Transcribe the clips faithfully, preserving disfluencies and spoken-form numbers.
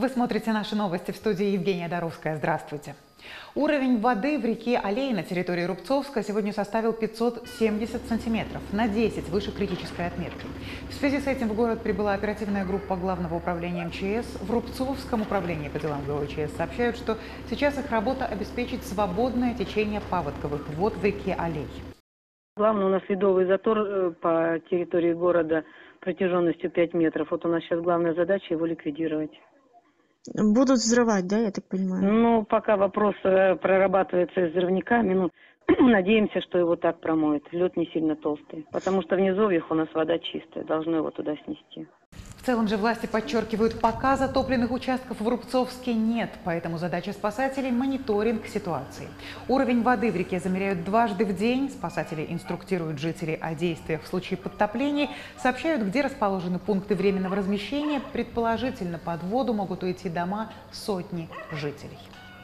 Вы смотрите наши новости, в студии Евгения Доровская. Здравствуйте. Уровень воды в реке Алей на территории Рубцовска сегодня составил пятьсот семьдесят сантиметров, на десять выше критической отметки. В связи с этим в город прибыла оперативная группа Главного управления эм че эс. В Рубцовском управлении по делам гэ о че эс сообщают, что сейчас их работа обеспечить свободное течение паводковых вод в реке Алей. Главное, у нас ледовый затор по территории города протяженностью пять метров. Вот у нас сейчас главная задача его ликвидировать. Будут взрывать, да, я так понимаю? Ну, пока вопрос прорабатывается с взрывниками, ну, надеемся, что его так промоет. Лед не сильно толстый, потому что в низовьях у нас вода чистая, должно его туда снести. В целом же власти подчеркивают, пока затопленных участков в Рубцовске нет, поэтому задача спасателей – мониторинг ситуации. Уровень воды в реке замеряют дважды в день, спасатели инструктируют жителей о действиях в случае подтоплений, сообщают, где расположены пункты временного размещения, предположительно под воду могут уйти дома сотни жителей.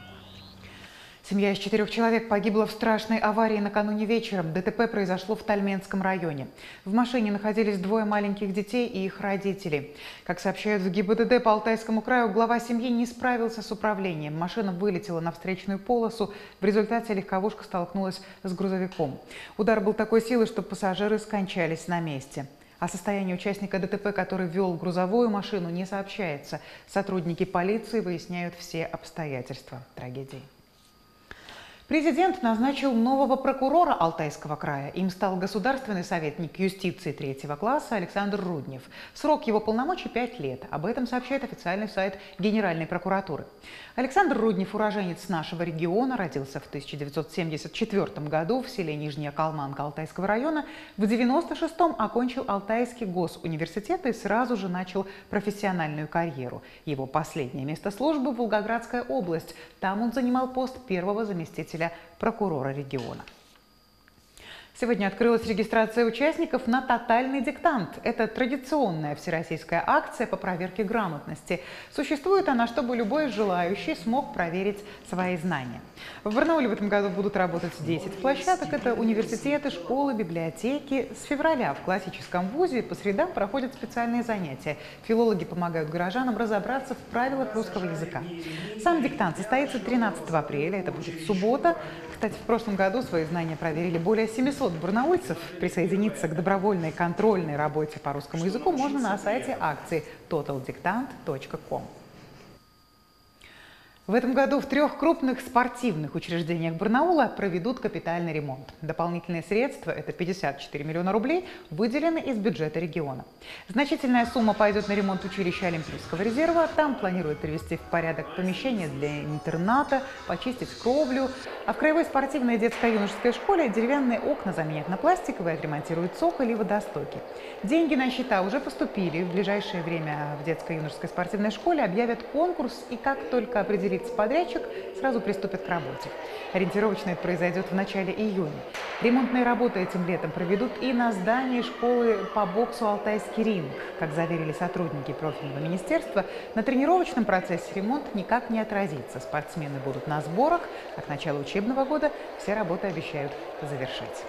Семья из четырех человек погибла в страшной аварии накануне вечером. дэ тэ пэ произошло в Тальменском районе. В машине находились двое маленьких детей и их родители. Как сообщают в гэ и бэ дэ дэ по Алтайскому краю, глава семьи не справился с управлением. Машина вылетела на встречную полосу. В результате легковушка столкнулась с грузовиком. Удар был такой силы, что пассажиры скончались на месте. О состоянии участника дэ тэ пэ, который вел грузовую машину, не сообщается. Сотрудники полиции выясняют все обстоятельства трагедии. Президент назначил нового прокурора Алтайского края. Им стал государственный советник юстиции третьего класса Александр Руднев. Срок его полномочий пять лет. Об этом сообщает официальный сайт Генеральной прокуратуры. Александр Руднев – уроженец нашего региона, родился в тысяча девятьсот семьдесят четвёртом году в селе Нижняя Калманка Алтайского района. В девяносто шестом окончил Алтайский госуниверситет и сразу же начал профессиональную карьеру. Его последнее место службы – Волгоградская область. Там он занимал пост первого заместителя прокурора региона. Сегодня открылась регистрация участников на тотальный диктант. Это традиционная всероссийская акция по проверке грамотности. Существует она, чтобы любой желающий смог проверить свои знания. В Барнауле в этом году будут работать десять площадок. Это университеты, школы, библиотеки. С февраля в классическом вузе по средам проходят специальные занятия. Филологи помогают горожанам разобраться в правилах русского языка. Сам диктант состоится тринадцатого апреля. Это будет суббота. Кстати, в прошлом году свои знания проверили более семисот барнаульцев. Присоединиться к добровольной контрольной работе по русскому языку можно на сайте акции тотал диктант точка ком. В этом году в трех крупных спортивных учреждениях Барнаула проведут капитальный ремонт. Дополнительные средства, это пятьдесят четыре миллиона рублей, выделены из бюджета региона. Значительная сумма пойдет на ремонт училища Олимпийского резерва. Там планируют привести в порядок помещение для интерната, почистить кровлю. А в краевой спортивной детско-юношеской школе деревянные окна заменят на пластиковые, отремонтируют цоколь и водостоки. Деньги на счета уже поступили. В ближайшее время в детско-юношеской спортивной школе объявят конкурс, и как только определится подрядчик, сразу приступят к работе. Ориентировочно это произойдет в начале июня. Ремонтные работы этим летом проведут и на здании школы по боксу «Алтайский ринг». Как заверили сотрудники профильного министерства, на тренировочном процессе ремонт никак не отразится. Спортсмены будут на сборах, а к началу учебного года все работы обещают завершить.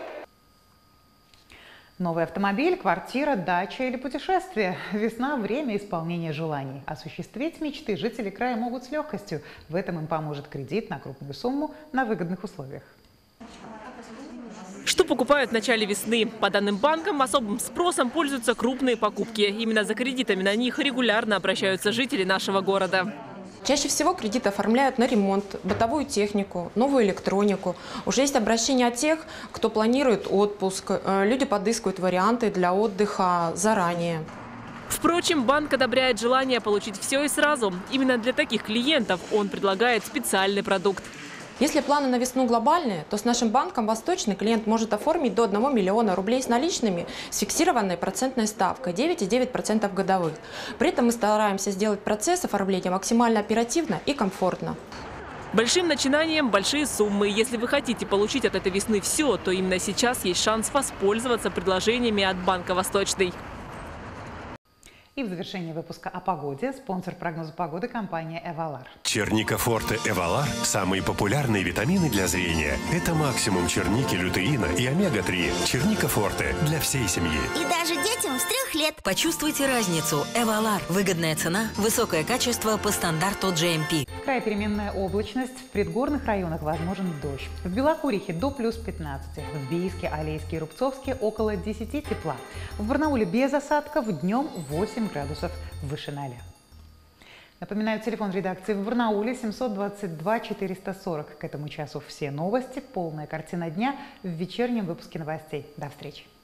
Новый автомобиль, квартира, дача или путешествие. Весна – время исполнения желаний. Осуществить мечты жители края могут с легкостью. В этом им поможет кредит на крупную сумму на выгодных условиях. Что покупают в начале весны? По данным банкам, особым спросом пользуются крупные покупки. Именно за кредитами на них регулярно обращаются жители нашего города. Чаще всего кредит оформляют на ремонт, бытовую технику, новую электронику. Уже есть обращения от тех, кто планирует отпуск. Люди подыскивают варианты для отдыха заранее. Впрочем, банк одобряет желание получить все и сразу. Именно для таких клиентов он предлагает специальный продукт. Если планы на весну глобальные, то с нашим банком «Восточный» клиент может оформить до одного миллиона рублей с наличными с фиксированной процентной ставкой девять целых девять десятых процента годовых. При этом мы стараемся сделать процесс оформления максимально оперативно и комфортно. Большим начинанием большие суммы. Если вы хотите получить от этой весны все, то именно сейчас есть шанс воспользоваться предложениями от банка «Восточный». И в завершении выпуска о погоде спонсор прогноза погоды — компания «Эвалар». Черника Форте Эвалар – самые популярные витамины для зрения. Это максимум черники, лютеина и омега три. Черника Форте для всей семьи. И даже детям с трех лет. Почувствуйте разницу. Эвалар. Выгодная цена, высокое качество по стандарту джей эм пи. В крае переменная облачность. В предгорных районах возможен дождь. В Белокурихе до плюс пятнадцати. В Бийске, Алейске и Рубцовске около десяти тепла. В Барнауле без осадков, днем восемь градусов выше ноля. Напоминаю, телефон редакции в Барнауле семьсот двадцать два четыреста сорок. К этому часу все новости, полная картина дня в вечернем выпуске новостей. До встречи.